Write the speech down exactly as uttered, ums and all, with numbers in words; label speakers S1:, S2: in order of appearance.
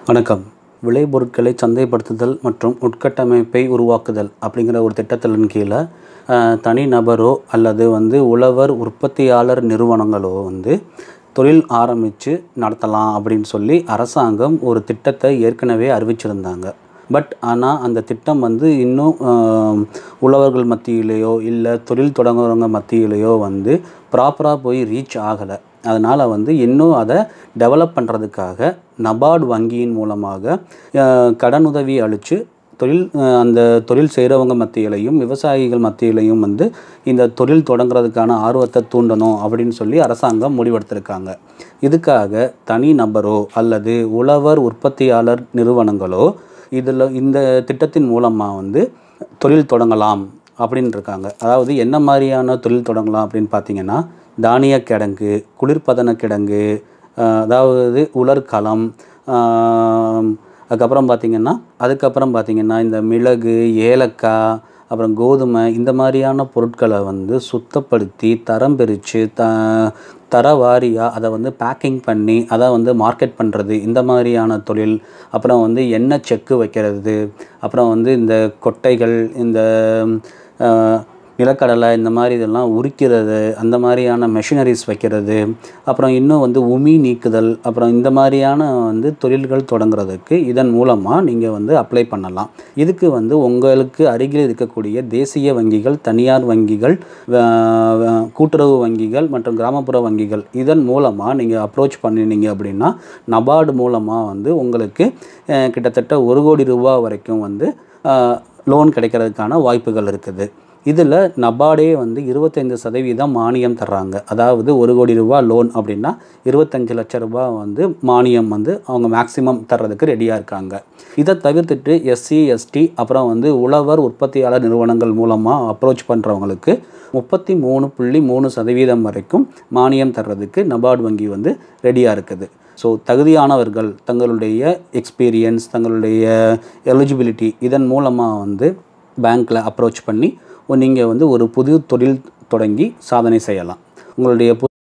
S1: வணக்கம். விளைபொருட்களை சந்தைப்படுத்துதல் மற்றும் உட்கட்டமைப்பை உருவாக்குதல் அப்படிங்கிற ஒரு திட்டத்தின் கீழே தனிநபரோ அல்லது வந்து உழவர் உற்பத்தியாளர் நிறுவனங்களோ வந்து தொழில் ஆரம்பித்து நடத்தலாம் அப்படின்னு சொல்லி அரசாங்கம் ஒரு திட்டத்தை ஏற்கனவே அறிவிச்சிருந்தாங்க. பட் ஆனால் அந்த திட்டம் வந்து இன்னும் உழவர்கள் மத்தியிலேயோ இல்லை தொழில் தொடங்குறவங்க மத்தியிலேயோ வந்து ப்ராப்பராக போய் ரீச் ஆகலை. அதனால் வந்து இன்னும் அதை டெவலப் பண்ணுறதுக்காக நபார்டு வங்கியின் மூலமாக கடனுதவி அளித்து தொழில் அந்த தொழில் செய்கிறவங்க மத்தியிலையும் விவசாயிகள் மத்தியிலையும் வந்து இந்த தொழில் தொடங்குறதுக்கான ஆர்வத்தை தூண்டணும் அப்படின்னு சொல்லி அரசாங்கம் முடிவெடுத்திருக்காங்க. இதுக்காக தனி நபரோ அல்லது உழவர் உற்பத்தியாளர் நிறுவனங்களோ இதில் இந்த திட்டத்தின் மூலமாக வந்து தொழில் தொடங்கலாம் அப்படின்னு இருக்காங்க. அதாவது என்ன மாதிரியான தொழில் தொடங்கலாம் அப்படின்னு பார்த்தீங்கன்னா, தானிய கிடங்கு, குளிர்பதன கிடங்கு, அதாவது உலர்களம், அதுக்கப்புறம் பார்த்திங்கன்னா அதுக்கப்புறம் பார்த்திங்கன்னா இந்த மிளகு, ஏலக்காய், அப்புறம் கோதுமை இந்த மாதிரியான பொருட்களை வந்து சுத்தப்படுத்தி தரம் பிரித்து த தர வாரியாக அதை வந்து பேக்கிங் பண்ணி அதை வந்து மார்க்கெட் பண்ணுறது, இந்த மாதிரியான தொழில். அப்புறம் வந்து எண்ணெய் செக்கு வைக்கிறது, அப்புறம் வந்து இந்த கொட்டைகள், இந்த நிலக்கடலை, இந்த மாதிரி இதெல்லாம் உரிக்கிறது, அந்த மாதிரியான மெஷினரிஸ் வைக்கிறது, அப்புறம் இன்னும் வந்து உமி நீக்குதல், அப்புறம் இந்த மாதிரியான வந்து தொழில்கள் தொடங்குறதுக்கு இதன் மூலமாக நீங்கள் வந்து அப்ளை பண்ணலாம். இதுக்கு வந்து உங்களுக்கு அருகில் இருக்கக்கூடிய தேசிய வங்கிகள், தனியார் வங்கிகள், கூட்டுறவு வங்கிகள் மற்றும் கிராமப்புற வங்கிகள் இதன் மூலமாக நீங்கள் அப்ரோச் பண்ணினீங்க அப்படின்னா நபார்டு மூலமாக வந்து உங்களுக்கு கிட்டத்தட்ட ஒரு கோடி ரூபா வரைக்கும் வந்து லோன் கிடைக்கிறதுக்கான வாய்ப்புகள் இருக்குது. இதில் நபார்டே வந்து இருபத்தைந்து சதவீதம் மானியம் தர்றாங்க. அதாவது ஒரு கோடி ரூபா லோன் அப்படின்னா இருபத்தஞ்சி லட்ச ரூபா வந்து மானியம் வந்து அவங்க மேக்ஸிமம் தர்றதுக்கு ரெடியாக இருக்காங்க. இதை தவிர்த்துட்டு எஸ்சி எஸ்டி அப்புறம் வந்து உழவர் உற்பத்தியாளர் நிறுவனங்கள் மூலமாக அப்ரோச் பண்ணுறவங்களுக்கு முப்பத்தி மூணு புள்ளி மூணு சதவீதம் வரைக்கும் மானியம் தர்றதுக்கு நபார்டு வங்கி வந்து ரெடியாக இருக்குது. ஸோ தகுதியானவர்கள் தங்களுடைய எக்ஸ்பீரியன்ஸ், தங்களுடைய எலிஜிபிலிட்டி இதன் மூலமாக வந்து பேங்க்கில் அப்ரோச் பண்ணி நீங்கள் வந்து ஒரு புது தொழில் தொடங்கி சாதனை செய்யலாம். உங்களுடைய